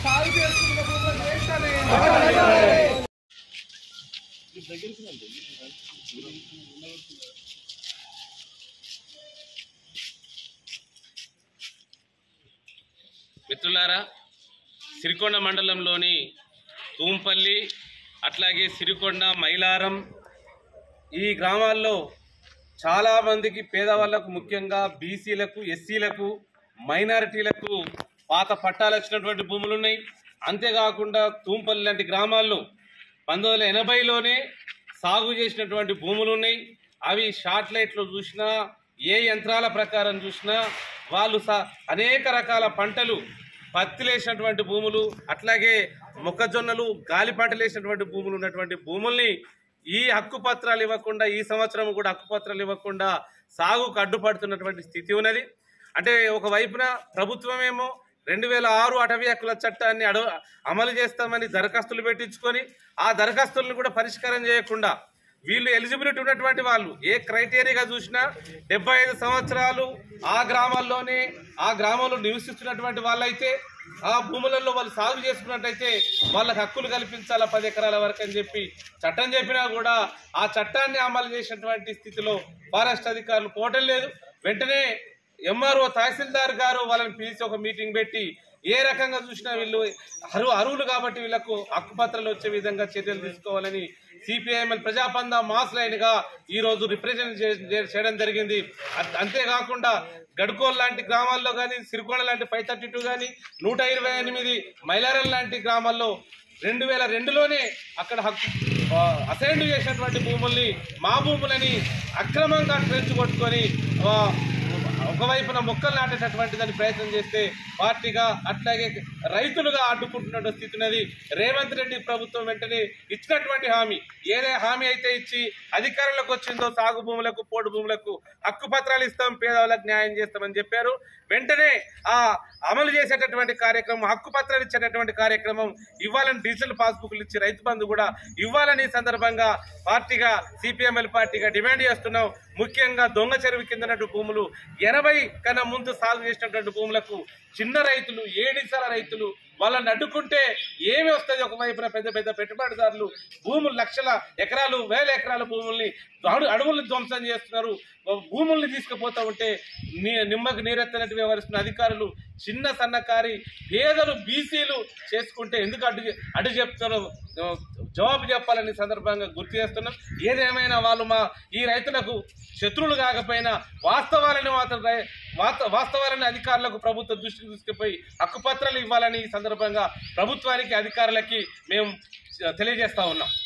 సాగు చేసుకున్న భూములను వెంటనే మిత్రులారా, సిరికొండ మండలంలోని తూంపల్లి అట్లాగే సిరికొండ, మైలారం ఈ గ్రామాల్లో చాలామందికి పేదవాళ్లకు, ముఖ్యంగా బీసీలకు, ఎస్సీలకు, మైనారిటీలకు పాత పట్టాలు వచ్చినటువంటి భూములు ఉన్నాయి. అంతేకాకుండా తూంపల్లి లాంటి గ్రామాల్లో 1980లోనే సాగు చేసినటువంటి భూములు ఉన్నాయి. అవి షార్ట్ లైట్లో చూసినా, ఏ యంత్రాల ప్రకారం చూసినా వాళ్ళు అనేక రకాల పంటలు, పత్తి వేసినటువంటి భూములు, అట్లాగే మొక్కజొన్నలు, గాలి పంటలు వేసినటువంటి భూములు ఉన్నటువంటి భూముల్ని ఈ హక్కు పత్రాలు ఇవ్వకుండా, ఈ సంవత్సరం కూడా హక్కు పత్రాలు ఇవ్వకుండా సాగుకు అడ్డుపడుతున్నటువంటి స్థితి ఉన్నది. అంటే ఒకవైపున ప్రభుత్వమేమో 2006 అటవీ హక్కుల చట్టాన్ని అమలు చేస్తామని దరఖాస్తులు పెట్టించుకొని, ఆ దరఖాస్తులను కూడా పరిష్కారం చేయకుండా వీళ్ళు ఎలిజిబిలిటీ ఉన్నటువంటి వాళ్ళు ఏ క్రైటీరియాగా చూసినా 75 సంవత్సరాలు ఆ గ్రామంలో నివసిస్తున్నటువంటి వాళ్ళైతే, ఆ భూములలో వాళ్ళు సాగు చేసుకున్నట్టయితే వాళ్ళకి హక్కులు కల్పించాలా 10 ఎకరాల వరకు అని చెప్పి చట్టం చెప్పినా కూడా ఆ చట్టాన్ని అమలు చేసినటువంటి స్థితిలో ఫారెస్ట్ అధికారులు పోవటం లేదు. వెంటనే ఎంఆర్ఓ, తహసీల్దార్ గారు వాళ్ళని పిలిచి ఒక మీటింగ్ పెట్టి ఏ రకంగా చూసినా వీళ్ళు అర్హులు కాబట్టి వీళ్లకు హక్కుపత్రాలు వచ్చే విధంగా చర్యలు తీసుకోవాలని సిపిఐఎంఎల్ ప్రజాపంద మాస్ లైన్ గా ఈ రోజు రిప్రజెంట్ చేయడం జరిగింది. అంతేకాకుండా గడ్కోల్ లాంటి గ్రామాల్లో కానీ, సిరికొండ లాంటి 532 కానీ, 128 మైలారం లాంటి గ్రామాల్లో 2002లోనే అక్కడ అసైన్డ్ చేసినటువంటి భూముల్ని, మా భూములని అక్రమంగా ట్రెంచ్ కొట్టుకొని ఒకవైపున మొక్కలు నాటేటటువంటి దాన్ని ప్రయత్నం చేస్తే పార్టీగా అట్లాగే రైతులుగా అడ్డుకుంటున్న స్థితి ఉన్నది. రేవంత్ రెడ్డి ప్రభుత్వం వెంటనే ఇచ్చినటువంటి హామీ, ఏదైనా హామీ అయితే ఇచ్చి అధికారంలోకి వచ్చిందో సాగు భూములకు, పోడు భూములకు హక్కు పత్రాలు ఇస్తాం, పేదవాళ్ళకి న్యాయం చేస్తామని చెప్పారు. వెంటనే ఆ అమలు చేసేటటువంటి కార్యక్రమం, హక్కు పత్రాలు ఇచ్చేటటువంటి కార్యక్రమం ఇవ్వాలని, డిజిటల్ పాస్బుక్లు ఇచ్చి రైతు బంధు కూడా ఇవ్వాలని సందర్భంగా పార్టీగా, సిపిఎంఎల్ పార్టీగా డిమాండ్ చేస్తున్నాం. ముఖ్యంగా దొంగ చెరువు కింద భూములు 80 కన్నా ముందు సాగు చేసినటువంటి భూములకు చిన్న రైతులు, ఏడిసాల రైతులు వాళ్ళని అడ్డుకుంటే ఏమి వస్తుంది? ఒకవైపున పెద్ద పెద్ద పెట్టుబడిదారులు భూములు, లక్షల ఎకరాలు, వేల ఎకరాల భూముల్ని, అడవుల్ని ధ్వంసం చేస్తున్నారు. భూముల్ని తీసుకుపోతూ ఉంటే నిమ్మకు నీరెత్తనట్టు వ్యవహరిస్తున్న అధికారులు చిన్న సన్నకారి పేదలు, బీసీలు చేసుకుంటే ఎందుకు అడ్డు చెప్తారో జవాబు చెప్పాలని సందర్భంగా గుర్తు చేస్తున్నాం. ఏదేమైనా వాళ్ళు ఈ రైతులకు శత్రువులు కాకపోయినా వాస్తవాలని అధికారులకు ప్రభుత్వ దృష్టికి తీసుకుపోయి హక్కుపత్రాలు ఇవ్వాలని ఈ సందర్భంగా ప్రభుత్వానికి, అధికారులకి మేము తెలియజేస్తా ఉన్నాం.